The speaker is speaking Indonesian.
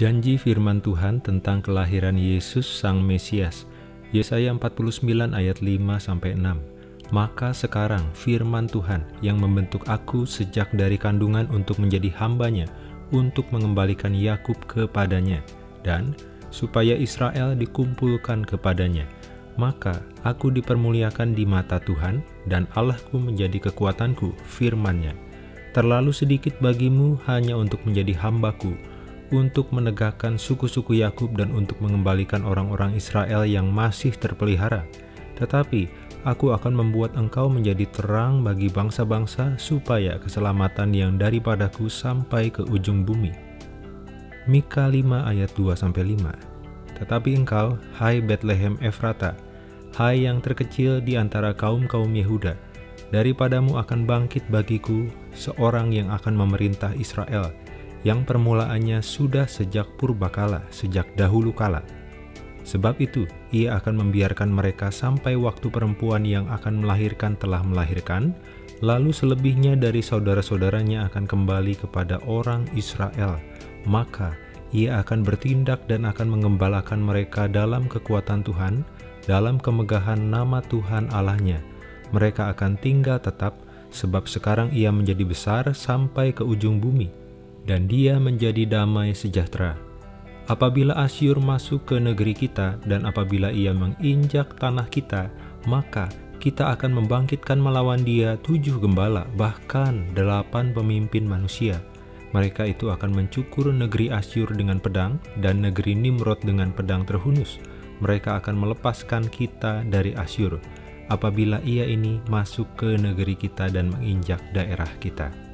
Janji firman Tuhan tentang kelahiran Yesus Sang Mesias. Yesaya 49 ayat 5-6. Maka sekarang firman Tuhan yang membentuk aku sejak dari kandungan untuk menjadi hambanya, untuk mengembalikan Yakub kepadanya, dan supaya Israel dikumpulkan kepadanya. Maka aku dipermuliakan di mata Tuhan, dan Allahku menjadi kekuatanku, firman-Nya. Terlalu sedikit bagimu hanya untuk menjadi hambaku, untuk menegakkan suku-suku Yakub dan untuk mengembalikan orang-orang Israel yang masih terpelihara. Tetapi aku akan membuat engkau menjadi terang bagi bangsa-bangsa, supaya keselamatan yang daripadaku sampai ke ujung bumi. Mika 5 ayat 2-5. Tetapi engkau, hai Betlehem Efrata, hai yang terkecil di antara kaum-kaum Yehuda, daripadamu akan bangkit bagiku seorang yang akan memerintah Israel, yang permulaannya sudah sejak purbakala, sejak dahulu kala. Sebab itu, ia akan membiarkan mereka sampai waktu perempuan yang akan melahirkan telah melahirkan, lalu selebihnya dari saudara-saudaranya akan kembali kepada orang Israel. Maka, ia akan bertindak dan akan mengembalakan mereka dalam kekuatan Tuhan, dalam kemegahan nama Tuhan Allahnya. Mereka akan tinggal tetap, sebab sekarang ia menjadi besar sampai ke ujung bumi, dan dia menjadi damai sejahtera. Apabila Asyur masuk ke negeri kita, dan apabila ia menginjak tanah kita, maka kita akan membangkitkan melawan dia 7 gembala, bahkan 8 pemimpin manusia. Mereka itu akan mencukur negeri Asyur dengan pedang, dan negeri Nimrod dengan pedang terhunus. Mereka akan melepaskan kita dari Asyur, apabila ia ini masuk ke negeri kita dan menginjak daerah kita.